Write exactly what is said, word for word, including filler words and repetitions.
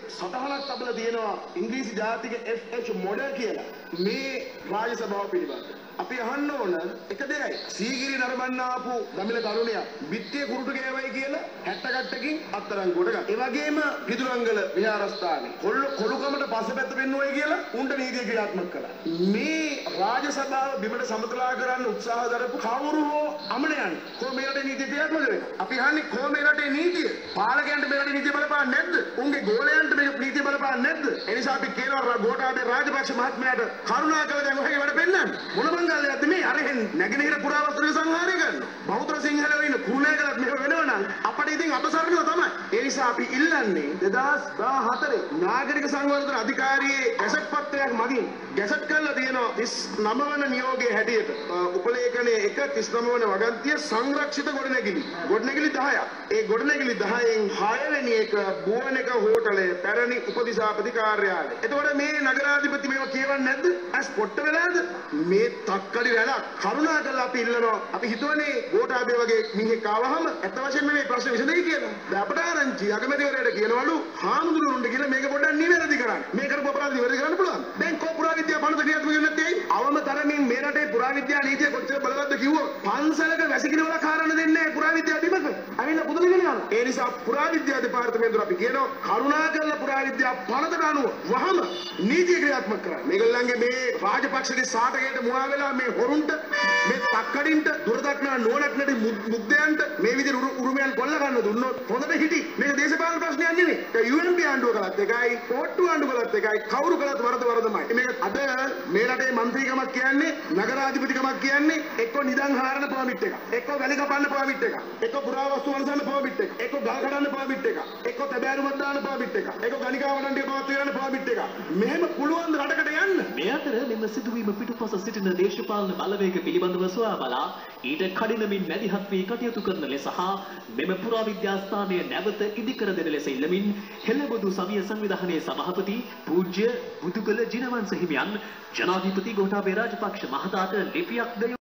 සටහනක් තබලා තියෙනවා ඉංග්‍රීසි ජාතික එෆ් එච් මොඩර් කියලා. මේ රාජ්‍ය සභාව පිළිබඳව අපි අහන්න ඕන එක දෙයයි. සීගිරි නරඹන්න ආපු දමිළ තරුණයා බිත්තිය කුරුටු ගෑවයි කියලා හැට්ටකට්ටකින් අත්තරංගුවට ගත්තා. ඒ වගේම පිදුරංගල විහාරස්ථානේ කොළු කොළුකමට පස්සපැත්ත පෙන්නුවයි කියලා උන්ට නීතිය ක්‍රියාත්මක කළා. මේ රාජ්‍ය සභාව බිමට සමතලා කරන්න උත්සාහ දරපු කවුරු හෝ අමනයන් කොහොම මේ රටේ නීතිය ක්‍රියාත්මක වෙන්නේ? අපි අහන්නේ කොහොම මේ රටේ නීතිය? පාලකයන්ට මේ රටේ නීතිය බලපාන්නේ නැද්ද? උන්ගේ ගෝලයන්ට මේ නීතිය බලපාන්නේ නැද්ද? ඒ නිසා අපි කියනවා ගෝඨාභය රාජපක්ෂ මහත්මයාට කරුණාකර දැන් ඔහේ වැඩ පෙන්නන්න. මොන මංගල්‍යයක්ද මේ? අරහෙන් නැගෙනහිර පුරාවස්තු සංහාරය කරනවා. බෞද්ධ සිංහලයෝ ඉන්න කුරුණෑගලත් මෙහෙම වෙනවනම් අපිට ඉතින් අපසරණව තමයි. ඒ නිසා අපි ඉල්ලන්නේ දෙදාස් දාහතරේ නාගරික සංවර්ධන අධිකාරියේ ගැසට් පත්‍රයක් මගින් ගැසට් කරලා තියෙනවා තිස් නව වන නියෝගයේ හැටියට උපලේඛනයේ එක තිස් නව වන වගන්තිය සංරක්ෂිත ගොඩනැගිලි ගොඩනැගිලි දහයක්. ඒ ගොඩනැගිලි දහයෙන් හය වෙනි එක බුවනක හෝටලය පැරණි උපදිසාපති කාර්යාලය. එතකොට මේ නගරාධිපති මේව කියවන්නේ නැද්ද? ඇස් පොට්ට වෙලාද? මේ තක්කඩි වැඩක්. කරුණාකරලා අපි ඉල්ලනවා. අපි හිතුවනේ ගෝඨාභය වගේ මිනිහෙක් ආවහම ඇත්ත වශයෙන්ම මේ ප්‍රශ්නේ විසඳෙයි කියලා. දැන් අපට ආරංචි අගමැතිවරයාට කියනවලු හාමුදුරුවන්ට කියලා මේක පොඩ්ඩක් නිවැරදි කරන්න. මේ කරපු අපරාධ නිවැරදි කරන්න පුළුවන්. දැන් කෝ පුරාවිද්‍යා පනත ක්‍රියාත්මක වෙන්නේ නැත්තේ ඇයි? අවම තරමින් මේ රටේ පුරාවිද්‍යා නීතිය කොච්චර බලවත්ද කිව්වොත් පන්සලක වැසිකිලි වල කාරණා දෙන්නේ නැහැ පුරාවිද්‍යා බිමක. ඇවිල්ලා පුදුලගෙන යනවා. ඒ නිසා පුරාවිද්‍යා දෙපාර්තමේන්තුවට අපි කියනවා කරුණාකරලා පුරාවිද්‍යා පනතට අනුව වහම නීතිය ක්‍රියාත්මක කරන්න. මේගොල්ලන්ගේ මේ රාජපක්ෂගේ සාටකයට මුවා වෙලා මේ හොරුන්ට මේ තක්කඩින්ට දුරදක්නා නෝනක්නට මුග්ධයන්ට මේ විදිහට උරුමයන් කොල්ල ගන්න දුන්නොත් හොඳට හිටි. මේක දේශපාලන ප්‍රශ්නයක් නෙවෙයි. ඒ යූ එන් පී ආණ්ඩුව කළත් එකයි, පොට්ටු ආණ්ඩුව කළත් එකයි, කවුරු කළත් වරද වරදමයි. මේක අද මේ රටේ മന്ത്രിකමක් කියන්නේ, නගරාධිපතිකමක් කියන්නේ එක්ක නිදන් හාරන පර්මිට් එක, එක්ක වැලි කපන්න පර්මිට් එක, එක්ක පුරාවස්තු වලසන්න පර්මිට් එක, එක්ක ගල් කඩන්න පර්මිට් එක, එක්ක තැබෑරුමක් දාන්න පර්මිට් එක, එක්ක ගණිකා වඩන්ඩිය පවත් කරන්න පර්මිට් එක. මෙහෙම පුළුවන් රටකට යන්න. මේ අතර මෙම සිදුවීම පිටුපස සිටින දේශපාලන බලවේග පිළිබඳව සොයා බලා ඊට කඩිනමින් මැදිහත් වී කටයුතු කරන ලෙස හා මෙම පුරාවිද්‍යා ස්ථානය නැවත ඉදිකර දෙන ලෙස ඉල්ලමින් හෙළබොදු සවිය සංවිධානයේ සභාපති පූජ්‍ය බුදුගල ජිනවංශ හිමියන් ජනාධිපති ගෝඨාභය රාජපක්ෂ මහතාට ලිපියක් ද